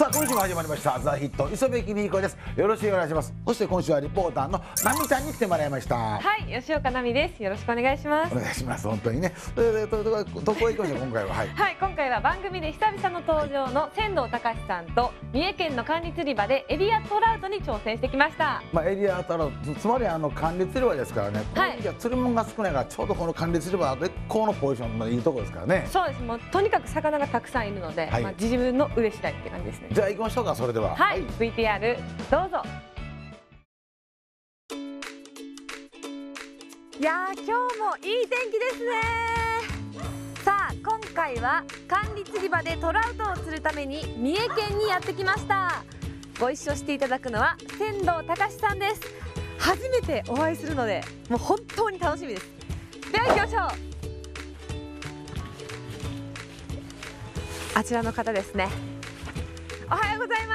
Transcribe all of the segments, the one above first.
さあ今週も始まりましたザ・ヒット磯部公彦です。よろしくお願いします。そして今週はリポーターのナミちゃんに来てもらいました。 はい、吉岡奈美です。よろしくお願いします。 お願いします。本当にね。どこへ行きましょう今回は。はい。 はい、今回は番組で久々の登場の仙道隆さんと三重県の管理釣り場でエリアトラウトに挑戦してきました。 まあエリアトラウト、つまり管理釣り場ですからね。 はい。 この釣り物が少ないからちょうどこの管理釣り場は絶好のポジションのいいところですからね。 そうです。もうとにかく魚がたくさんいるので、まあ自分の腕次第って感じですね。 じゃあ行きましょうか。それでは。 はい、VTR どうぞ。いやー、今日もいい天気ですね。さあ今回は管理釣り場でトラウトを釣るために三重県にやってきました。ご一緒していただくのは仙道隆さんです。初めてお会いするのでもう本当に楽しみです。では行きましょう。あちらの方ですね。おはようございます。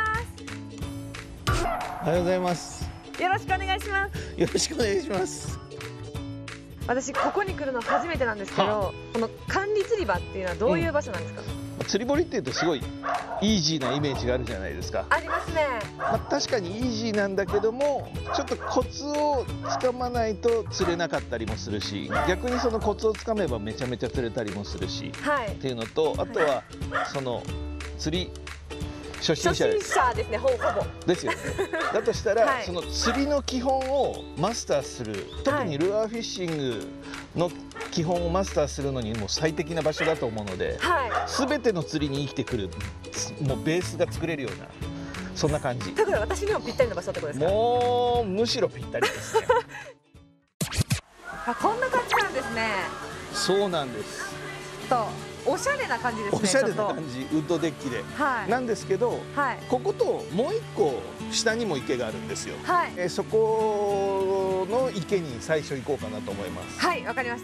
おはようございます。 よろしくお願いします。 よろしくお願いします。 私ここに来るの初めてなんですけど、この管理釣り場っていうのはどういう場所なんですか？ 釣り堀っていうとすごいイージーなイメージがあるじゃないですか。 ありますね。 まあ、確かにイージーなんだけども、ちょっとコツをつかまないと釣れなかったりもするし、逆にそのコツをつかめばめちゃめちゃ釣れたりもするし、 はい、 っていうのと、あとはその釣り初心者ですね、ほぼですよね。だとしたら、その釣りの基本をマスターする、特にルアーフィッシングの基本をマスターするのにもう最適な場所だと思うので、全ての釣りに生きてくるもうベースが作れるようなそんな感じ。 だから私にもぴったりな場所ってことですか？ もうむしろぴったりですね。 あ、こんな感じなんですね。 そうなんです。 おしゃれな感じですね。 おしゃれな感じ、ウッドデッキで、なんですけど、ここともう一個下にも池があるんですよ。そこの池に最初行こうかなと思います。 はい、わかりました。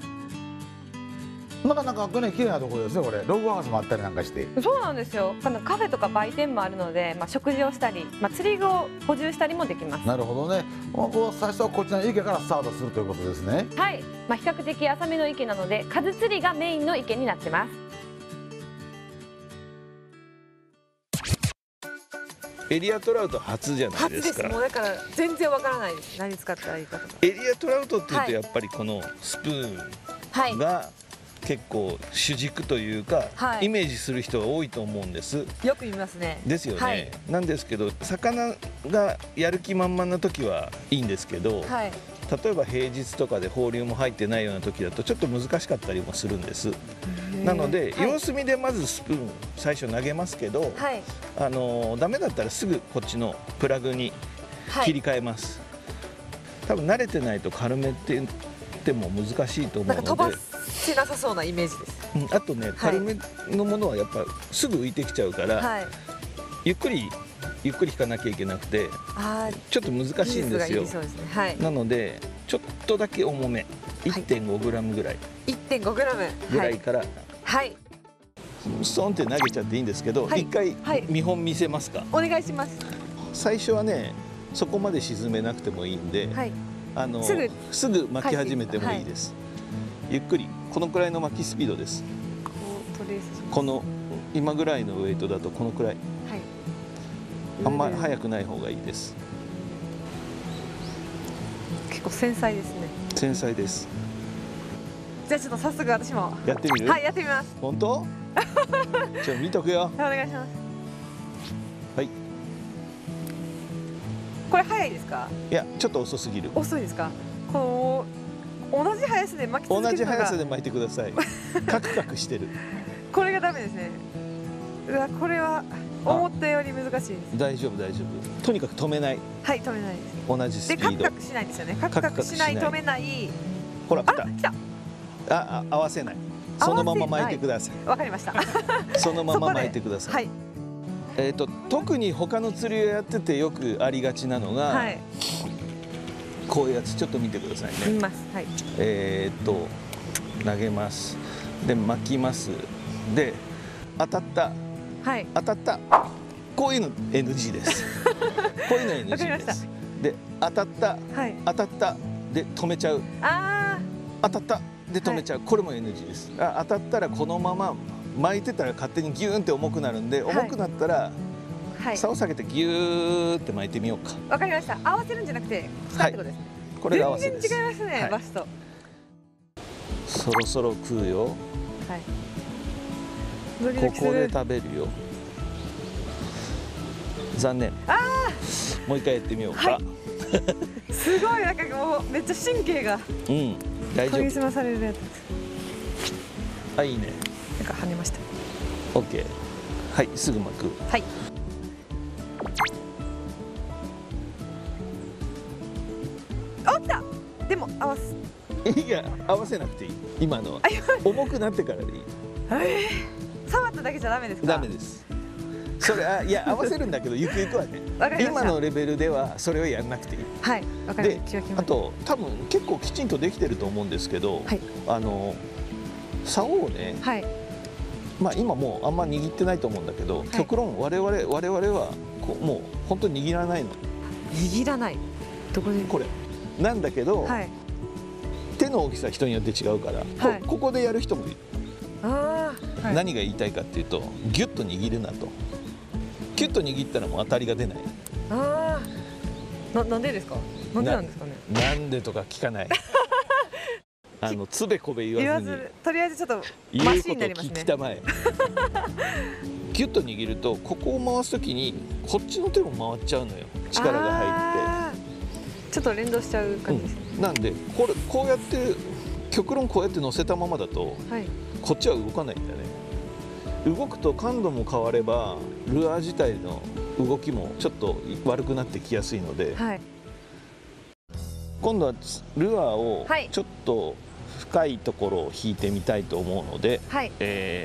なかなかね綺麗なところですね。これログハウスもあったりなんかして。 そうなんですよ。カフェとか売店もあるので、食事をしたり、釣り具を補充したりもできます。 なるほどね。最初はこちらの池からスタートするということですね。 はい、比較的浅めの池なので数釣りがメインの池になってます。 エリアトラウト初じゃないですか。 もうだから全然わからないです。何使ったらいいかとか。 エリアトラウトっていうとやっぱりこのスプーンが結構主軸というか、イメージする人が多いと思うんです。 よく見ますね。 ですよね。なんですけど、魚がやる気満々な時はいいんですけど、例えば平日とかで放流も入ってないような時だとちょっと難しかったりもするんです。なので様子見でまずスプーン最初投げますけど、ダメだったらすぐこっちのプラグに切り替えます。多分慣れてないと軽めっても難しいと思うので、飛ばせなさそうなイメージです。 あとね、軽めのものはやっぱすぐ浮いてきちゃうから、ゆっくり引かなきゃいけなくてちょっと難しいんですよ。なのでちょっとだけ重め 1.5g ぐらい 1.5g ぐらいからストンって投げちゃっていいんですけど、一回見本見せますか？ お願いします。 最初はねそこまで沈めなくてもいいんで、すぐ巻き始めてもいいです。ゆっくり、このくらいの巻きスピードです。この今ぐらいのウエイトだとこのくらい、あんまり速くない方がいいです。 結構繊細ですね。 繊細です。 じゃあちょっと早速私もやってみる？ はい、やってみます。 本当？じゃあ見とくよ。 お願いします。 はい。 これ早いですか？ いや、ちょっと遅すぎる。 遅いですか？この同じ速さで巻き続けるのが。 同じ速さで巻いてください。カクカクしてる。 これがダメですね。うわ、これは思ったより難しいです。 大丈夫大丈夫。とにかく止めない。 はい、止めないです。 同じスピード。 でカクカクしないですよね。カクカクしない、止めない。 ほら、来た。 来た。 合わせない。そのまま巻いてください。 わかりました。 そのまま巻いてください。特に他の釣りをやっててよくありがちなのが、こういうやつちょっと見てくださいね。 見ます。 投げます。で巻きます。で当たった。当たった。こういうの NG です。こういうの NG です。で当たった。当たった。で止めちゃう。当たった。で止めちゃう、これも NG です。当たったらこのまま巻いてたら勝手にギューンって重くなるんで、重くなったらはい、 竿を下げてギューって巻いてみようか。 わかりました。合わせるんじゃなくて使うってことですね。 これが合わせです。 全然違いますね、 はい、 バスと。 そろそろ食うよ。 はい。 ここで食べるよ。残念。もう一回やってみようか。 はい、すごい、なんかもうめっちゃ神経が。 うん、大丈夫。 研ぎ澄まされるやつ。 あ、いいね。 なんか跳ねました。 オッケー。はい、すぐ巻く。 はい。あ、来た。でも合わせ。 いや、合わせなくていい。今のは重くなってからでいい。 触っただけじゃダメですか。 ダメです。それ、いや、合わせるんだけど、ゆくゆくはね。今のレベルでは、それをやんなくていい。 はい、わかりました。 あと、多分、結構きちんとできてると思うんですけど。 はい、 竿をね。 はい。 まあ、今もう、あんま握ってないと思うんだけど、極論、我々は、もう、本当に握らないの。 握らない。どこで。 これ。なんだけど。 はい、 手の大きさ、人によって違うから、はい、ここでやる人もいる。何が言いたいかっていうと、ギュッと握るなと。ギュッと握ったらもう当たりが出ない。 なんでですか。なんでなんですかね。 なんでとか聞かない。つべこべ言わずに。 とりあえずちょっとマシになりますね。 言うこと聞きたまえ。ギュッと握ると、ここを回すときに、こっちの手も回っちゃうのよ。力が入って。 ちょっと連動しちゃう感じですね。 なんで、こうやって、極論こうやって乗せたままだと、はい、こっちは動かないんだね。動くと感度も変われば、ルアー自体の動きもちょっと悪くなってきやすいので、はい、今度はルアーをちょっと深いところを引いてみたいと思うので、はい、ル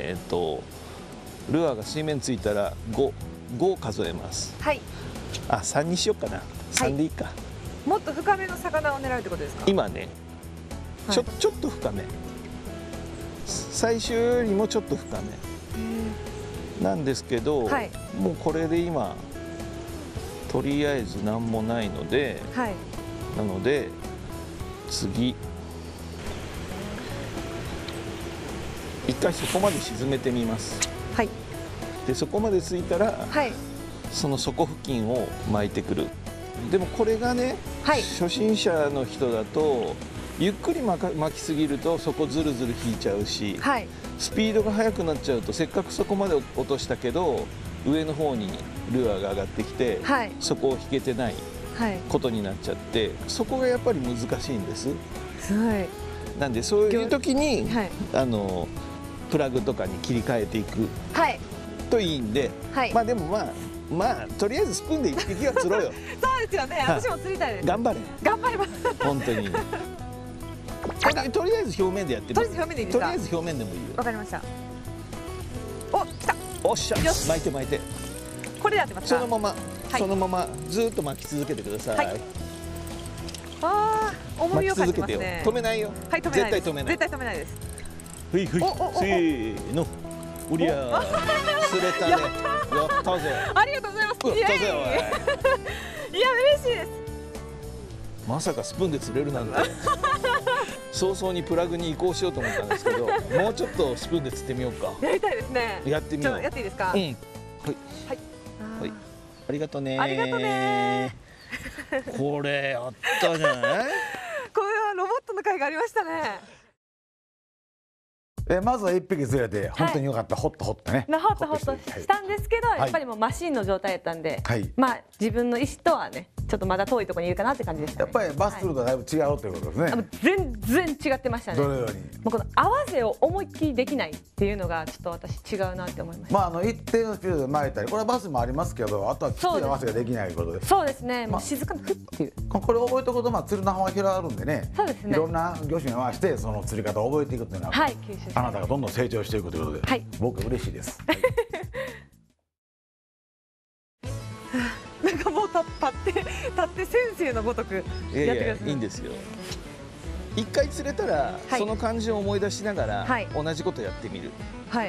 アーが水面ついたら5数えます。はい、3にしようかな。3でいいか。 もっと深めの魚を狙うってことですか。 今ね、ちょっと深め。最終よりもちょっと深め。なんですけど、はい、もうこれで今とりあえず何もないので、はい、なので次一回そこまで沈めてみます。はい、でそこまでついたら、はい、その底付近を巻いてくる。でもこれがね、はい、初心者の人だとゆっくり巻きすぎるとそこずるずる引いちゃうし、はい、スピードが速くなっちゃうとせっかくそこまで落としたけど上の方にルアーが上がってきて、はい、そこを引けてないことになっちゃって、そこがやっぱり難しいんです。はい、なんでそういう時に、はい、プラグとかに切り替えていく、はい、といいんで、はい、まあでもまあとりあえずスプーンで一匹は釣ろうよ。 そうですよね。私も釣りたいです。 頑張れ。 頑張ります。 本当に。とりあえず表面でやってみる。 とりあえず表面でいいですか。 とりあえず表面でもいいよ。 わかりました。お、来た。 おっしゃ。巻いて巻いて。 これでやってますか。 そのままずっと巻き続けてください。はい、 重みを感じますね。 止めないよ。 はい、止めない。絶対止めないです。 ふいふい。せーの。おりゃー。釣れたね。やったぜ。 ありがとうございます。 やったぜ。いや嬉しいです。 まさかスプーンで釣れるなんて。早々にプラグに移行しようと思ったんですけど、もうちょっとスプーンで釣ってみようか。 やりたいですね。 やってみよう。 やっていいですか。 うん。はい。はい。ありがとうね。ありがとうね。これやったじゃない。これはロボットの回がありましたね。 まずは1匹釣れて本当によかった。ホッとホッとね。 ホッとホッとしたんですけど、やっぱりもうマシンの状態やったんで、まあ自分の意思とはね、ちょっとまだ遠いところにいるかなって感じでした。 やっぱりバス釣るとだいぶ違うということですね。 全然違ってましたね。 どのように。 もうこの合わせを思いっきりできないっていうのがちょっと私違うなって思いました。 まあ一定のスピードで巻いたり、これはバスもありますけど、あとはきつい合わせができないということで。 そうですね。もう静かにフッっていう。 これ覚えておくと釣りの幅が広がるんでね。 そうですね。 いろんな魚種に合わせてその釣り方を覚えていくというのは、はい、あなたがどんどん成長していくということで、はい、僕は嬉しいです。 なんかもう立って先生のごとくやってください。 いいんですよ。一回釣れたら、はい、その感じを思い出しながら、はい、同じことやってみる。はい。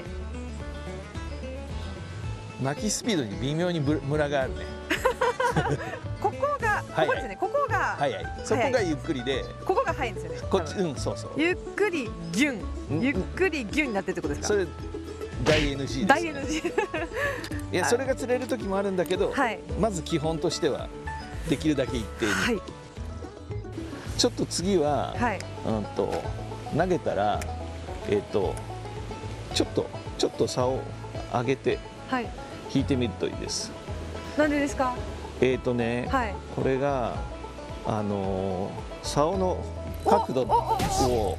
巻きスピードに微妙にムラがあるね。 ここですね。ここが早い。そこがゆっくりで、 ここが早いんですよね。 こっち、そうそう。 ゆっくりギュンになってるってことですか。 それ大 NG です、 大 NG いやそれが釣れる時もあるんだけど、はい、まず基本としてはできるだけ一定に、はい、ちょっと次は、はい、投げたらちょっと竿を上げて引いてみるといいです。 なんでですか？はい、 これが竿の角度を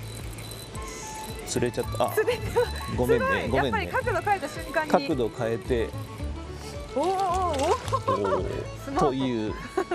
釣れちゃった。ごめんね、ごめんね。 やっぱり角度変えた瞬間に角度変えてという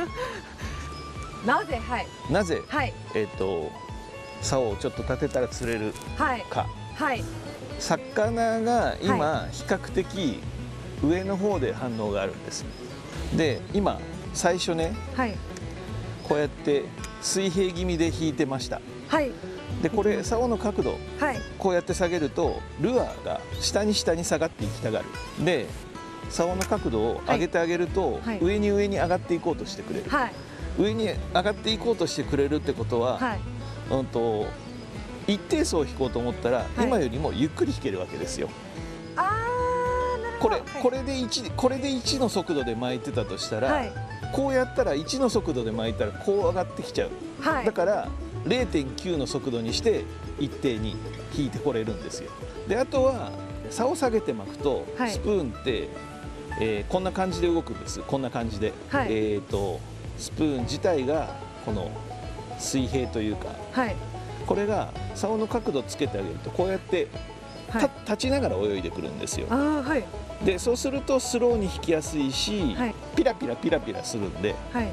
なぜ、はい、 なぜ、はい、竿をちょっと立てたら釣れるか、はいはい、魚が今比較的上の方で反応があるんです。で今最初ね、はい、こうやって水平気味で引いてました。はい、でこれ竿の角度、はい、こうやって下げるとルアーが下に下がっていきたがる。で竿の角度を上げてあげると、はい、上に上がっていこうとしてくれる。はい、上に上がっていこうとしてくれるってことは、はい、一定層を引こうと思ったら、はい、今よりもゆっくり引けるわけですよ。これで1の速度で巻いてたとしたら、はい、こうやったら1の速度で巻いたらこう上がってきちゃう。はい、だから 0.9 の速度にして一定に引いてこれるんですよ。であとは竿を下げて巻くと、はい、スプーンって、こんな感じで動くんです。こんな感じで、はい、スプーン自体がこの水平というか、はい、これが竿の角度つけてあげるとこうやって、はい、立ちながら泳いでくるんですよ。はい、でそうするとスローに引きやすいし、はい、ピラピラするんで、はい、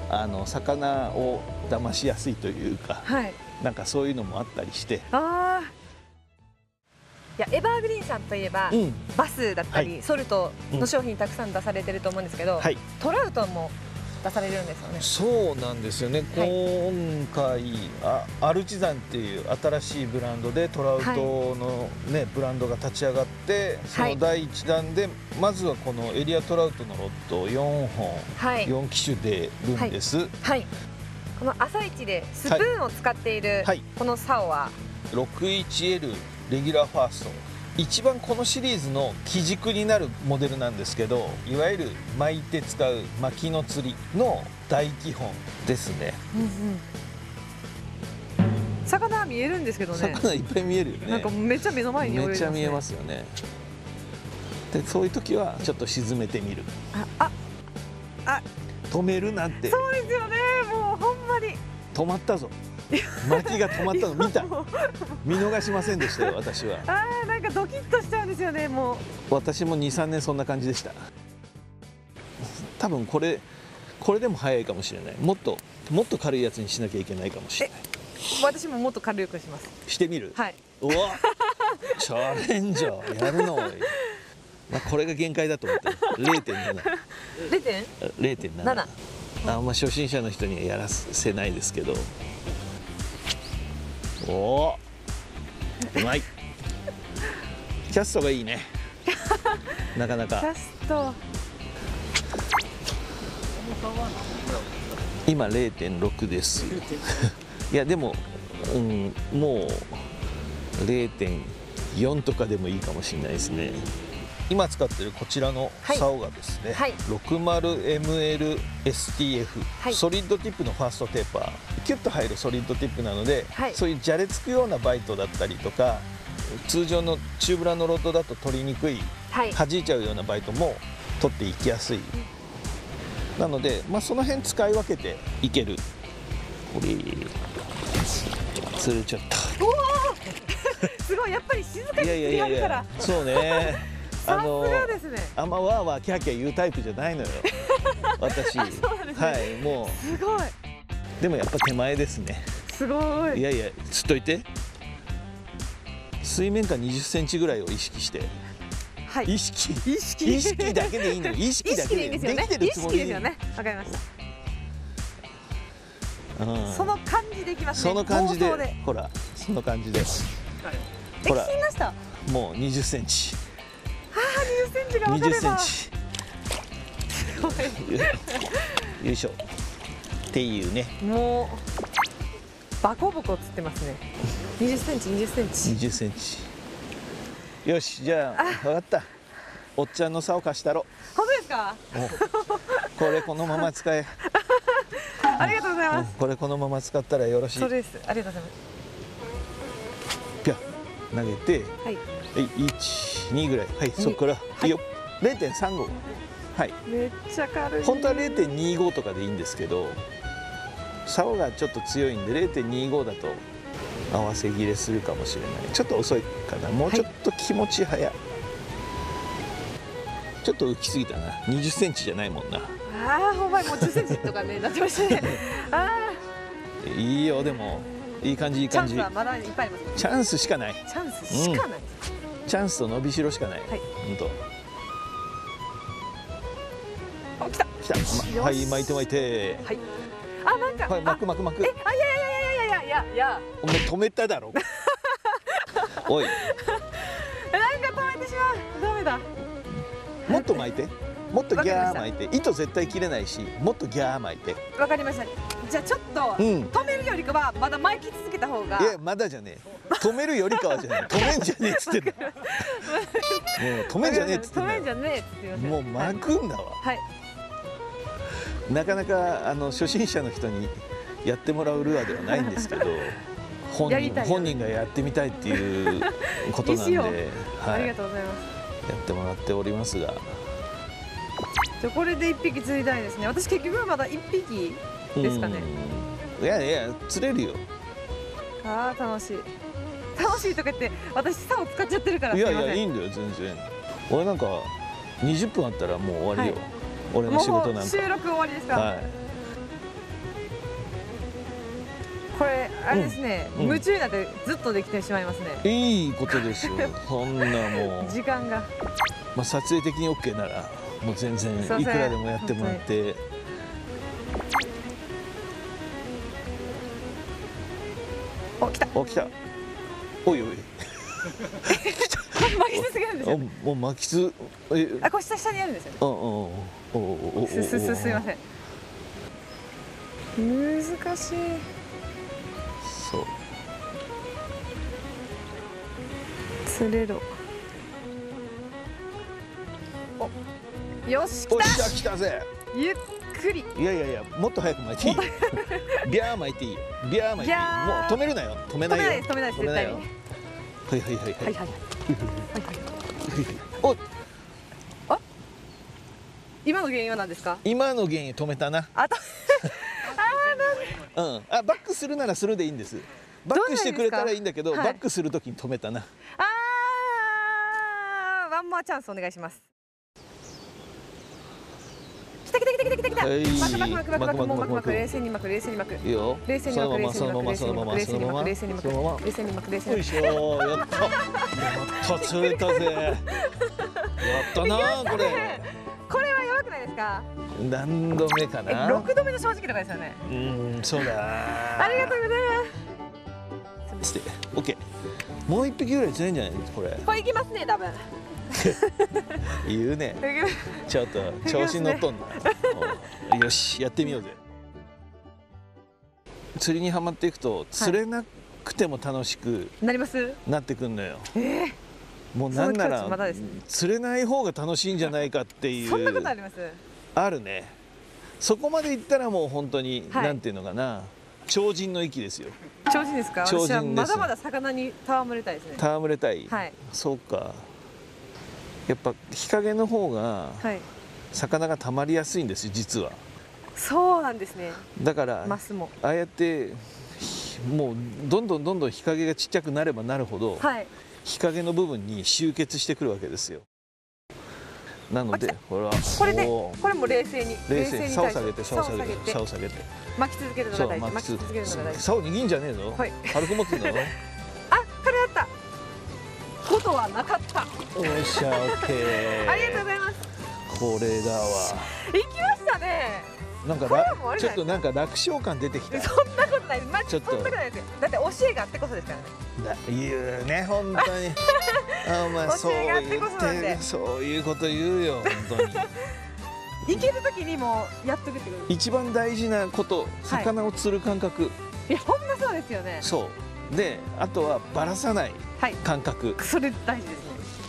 魚を騙しやすいというか、はい、なんかそういうのもあったりして。 いやエバーグリーンさんといえば、うん、バスだったり、はい、ソルトの商品たくさん出されてると思うんですけど、はい、トラウトも出されるんですよね。 そうなんですよね、はい、今回アルチザンっていう新しいブランドでトラウトの、ね、ブランドが立ち上がって、その第1弾でまずはこのエリアトラウトのロッド4本、はい、4機種出るんです。はいはい、 この朝一でスプーンを使っている、はい、この竿は 61L レギュラーファースト、一番このシリーズの基軸になるモデルなんですけど、いわゆる巻いて使う巻きの釣りの大基本ですね。 うんうん、魚は見えるんですけどね。 魚いっぱい見えるよね。 なんかめっちゃ目の前に泳いでますね。 めっちゃ見えますよね。でそういう時はちょっと沈めてみる。止めるなんて。 そうですよね。もうほんまに止まったぞ。巻きが止まったの見た。見逃しませんでしたよ、私は。 なんかドキッとしちゃうんですよね。もう私も2、3年そんな感じでした。多分これでも早いかもしれない。もっと軽いやつにしなきゃいけないかもしれない。 私ももっと軽くします。 してみる。 はい。 うわチャレンジャーやるの。まあこれが限界だと思ってる。0.7。0.7。あんま初心者の人にはやらせないですけど。おお、うまい。キャストがいいね。なかなか。 キャスト。 今 0.6 です。いやでも、もう 0.4 とかでもいいかもしれないですね。今使ってるこちらの竿がですね、はい、60ML-STF、はい、ソリッドティップのファーストテーパー、キュッと入るソリッドティップなので、はい、そういうじゃれつくようなバイトだったりとか、通常のチューブラのロッドだと取りにくい、はい、弾いちゃうようなバイトも取っていきやすい、なので、まあ、その辺使い分けていける。これ釣れちゃった。 すごい、やっぱり静かに釣り上げたら。 そうね。 さすがですね。 あんまわーわーキャーキャー言うタイプじゃないのよ。私。はい、もう。 すごい。 でもやっぱ手前ですね。 すごい。 いやいや、釣っといて。水面下20センチぐらいを意識して。はい。意識だけでいいのよ。意識だけでいいんですよね。できてるつもり。意識ですよね。わかりました。その感じでいきますね。その感じで。ほら、その感じです。 ほら。できました。 もう20センチ。 20センチが分かれば。 すごい。よいしょ。っていうね。もうバコボコ釣ってますね。20センチ。 20センチ。いよし、じゃあ分かった。おっちゃんの竿貸したろ。 本当ですか？ これこのまま使え。 ありがとうございます。 これこのまま使ったらよろしい。 そうです。ありがとうございます。 ピャ投げて、 はい。 1、2ぐらい。はい、そこから、いいよ。0.35。はい。 めっちゃ軽い。 本当は 0.25 とかでいいんですけど、竿がちょっと強いんで 0.25 だと合わせ切れするかもしれない。ちょっと遅いかな。もうちょっと気持ち早い。ちょっと浮きすぎたな。20センチじゃないもんな。 ああ、ほんまにもう10センチとかね、なってましたね。ああ。いいよ、でもいい感じいい感じ。 チャンスはまだいっぱいあります。 チャンスしかない。 チャンスしかない。 チャンスと伸びしろしかない。 はい。 本当。 あ、来た。 来た。はい、巻いて巻いて。 はい。あ、なんか。 はい、巻く巻く巻く。 あ、いや。 お前止めただろ。おい。 なんか止めてしまう。ダメだ。 もっと巻いて。もっとギャー巻いて。糸絶対切れないし、もっとギャー巻いて。 わかりました。じゃあちょっと止めるよりかはまだ巻き続けた方が。 いや、まだじゃねえ。止めるよりかはじゃない。止めんじゃねえっつってんだ。もう止めんじゃねえっつってんだ。 止めんじゃねえっつって言いました。 もう巻くんだわ。 はい。 なかなか初心者の人にやってもらうルアーではないんですけど、本人がやってみたいっていうことなんで、はい、 ありがとうございます。 やってもらっておりますが、 じゃこれで1匹釣りたいですね。私結局はまだ1匹ですかね。 いやいや釣れるよ。 ああ、楽しい楽しいとか言って私竿使っちゃってるから。 いやいやいいんだよ全然。俺なんか20分あったらもう終わりよ、はい、俺の仕事なんか。 収録終わりですか？ はい。 これあれですね、夢中になってずっとできてしまいますね。 いいことですよ。そんなもう時間が、 まあ撮影的に OK ならもう全然いくらでもやってもらって。 お、来た。 お、来た。おいおい。 巻き続けるんですよ。 もう巻きつ。 あ、これ下にあるんですよね。すいません。難しい。 そう。 釣れろ。お、よし、来た。 おっしゃ、来たぜ。 ゆっくり。 いや、もっと早く巻いていい。ビャー巻いていいよ。ビャー巻いていい。もう止めるなよ。止めないよ。 止めないです、絶対に。 はい。 お。あ。今の原因は何ですか？ 今の原因止めたな。 あ、 バックするならするでいいんです。バックしてくれたらいいんだけど、バックするときに止めたな。 ワンモアチャンスお願いします。来た。巻く、冷静に巻く。 いいよ。そのまま。よいしょ、やった。釣れたぜ。やったな、これ。 これは弱くないですか？ 何度目かな。 6度目の正直とかですよね。 そうだ。 ありがとうございます。 して、オッケー。もう一匹ぐらい釣れんじゃないこれ。 これいきますね、多分。 言うね。ちょっと調子に乗っとんだ。よし、やってみようぜ。釣りにはまっていくと釣れなくても楽しくなってくんのよ。もうなんなら釣れない方が楽しいんじゃないかっていう。 そんなことあります？ あるね。そこまでいったらもう本当になんていうのかな、超人の域ですよ。 超人ですか？私はまだまだ魚に戯れたいですね。 戯れたい。 はい。 そうか。やっぱ日陰の方が魚がたまりやすいんですよ、実は。 そうなんですね。 だからマスもああやってもうどんどん日陰がちっちゃくなればなるほど、日陰の部分に集結してくるわけですよ。なのでこれも冷静に竿下げて巻き続けるのが大事。 竿握んじゃねえぞ。軽く持つんだよ。 あ、これだった。ことはなかった。 おっしゃ、オッケー。 ありがとうございます。 これだわ。 行きましたね。 なんかちょっとなんか楽勝感出てきた。 そんなことない。ちょっとそんなことないですよ。だって教えがあってこそですからね。 言うね、本当に。お前そういうこと言うよ、本当に。 行ける時にもやっとくってこと。 一番大事なこと、魚を釣る感覚。 いや、ほんまそうですよね。 そうで、あとはばらさない感覚。 それ大事ですね。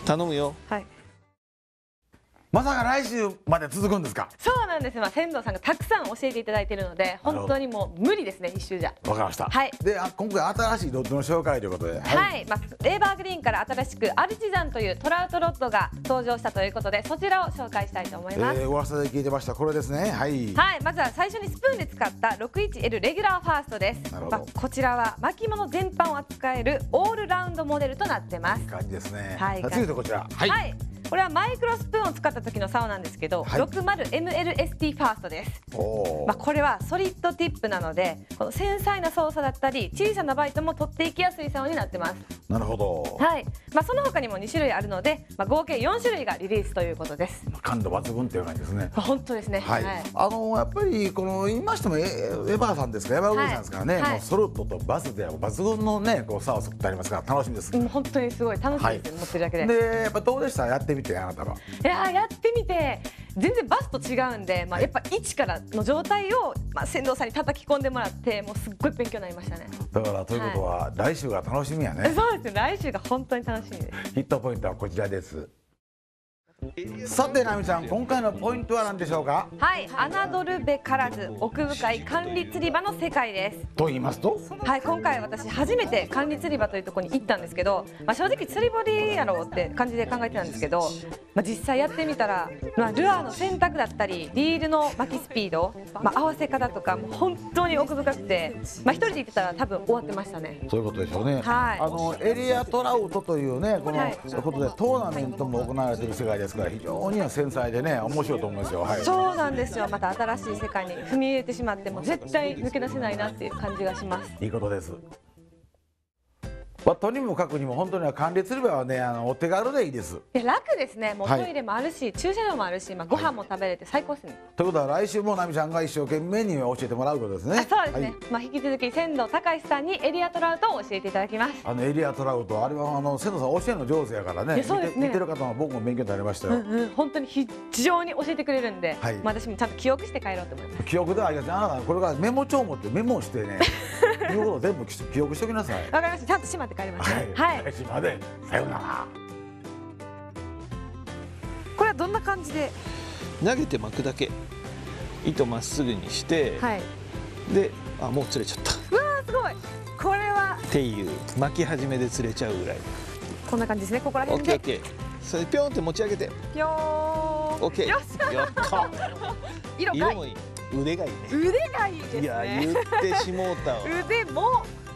頼むよ。 はい。 まさか来週まで続くんですか？ そうなんです。仙道さんがたくさん教えていただいているので、本当にもう無理ですね、一周じゃ。 わかりました。 はい。 で、今回新しいロッドの紹介ということで。 はい。エーバーグリーンから新しくアルチザンというトラウトロッドが登場したということで、そちらを紹介したいと思います。 噂で聞いてました。これですね。はい。 はい。まずは最初にスプーンで使った 61L レギュラーファーストです。 なるほど。 こちらは巻物全般を扱えるオールラウンドモデルとなってます。 いい感じですね。 はい。 次とこちら。 はい。これはマイクロスプーンを使った時の竿なんですけど、60MLST ファーストです。これはソリッドティップなので、この繊細な操作だったり小さなバイトも取っていきやすい竿になってます。 なるほど。 はい。その他にも2種類あるので、合計4種類がリリースということです。 感度抜群っていう感じですね。 本当ですね。 はい。やっぱりこの言いましてもエヴァさんですか、エヴァグリーンさんですからね、もうソルトとバスで抜群のねこう竿を作ってありますから楽しみです。 本当にすごい楽しいです。持ってるだけで。 で、やっぱどうでした？やってみてあなたは。 いややってみて全然バスと違うんで、やっぱ一からの状態を仙道さんに叩き込んでもらって、もうすっごい勉強になりましたね。 だからということは、来週が楽しみやね。 そうですね。来週が本当に楽しみです。 ヒットポイントはこちらです。さてナミちゃん、今回のポイントは何でしょうか？はい、 侮るべからず奥深い管理釣り場の世界です。 と言いますと？ はい、今回私初めて管理釣り場というところに行ったんですけど、正直釣り堀やろうって感じで考えてたんですけど、実際やってみたら、ルアーの選択だったりリールの巻きスピード、合わせ方とかも本当に奥深くて、一人で行ってたら多分終わってましたね。 そういうことでしょうね。 はい。 エリアトラウトというねこのことでトーナメントも行われている世界ですから、非常に繊細でね面白いと思いますよ。はい。 そうなんですよ。また新しい世界に踏み入れてしまっても絶対抜け出せないなっていう感じがします。 いいことです。とにもかくにも本当に管理釣り場はねお手軽でいいです。 いや楽ですね。もうトイレもあるし、駐車場もあるし、ご飯も食べれて最高ですね。 ということは来週もナミちゃんが一生懸命に教えてもらうことですね。 そうですね。引き続き仙道隆さんにエリアトラウトを教えていただきます。 エリアトラウト、あれは仙道さん教えるの上手やからね。見てる方も僕も勉強になりましたよ。 本当に非常に教えてくれるんで、私もちゃんと記憶して帰ろうと思います。 記憶ではありません。あなたこれからメモ帳を持ってメモをしてね、言うことを全部記憶しておきなさい。 わかりました。ちゃんとしまって帰ります。はい。 来週までさようなら。 これはどんな感じで？ 投げて巻くだけ。糸まっすぐにして、で、もう釣れちゃった。 うわーすごい。これはっていう巻き始めで釣れちゃうぐらい。 こんな感じですね。ここら辺で。 オッケーオッケー。それピョンって持ち上げて。 ピョーン。 オッケー。 よし。 やった。 色もいい。腕がいいね。 腕がいいですね。 いや言ってしもうたわ。 腕も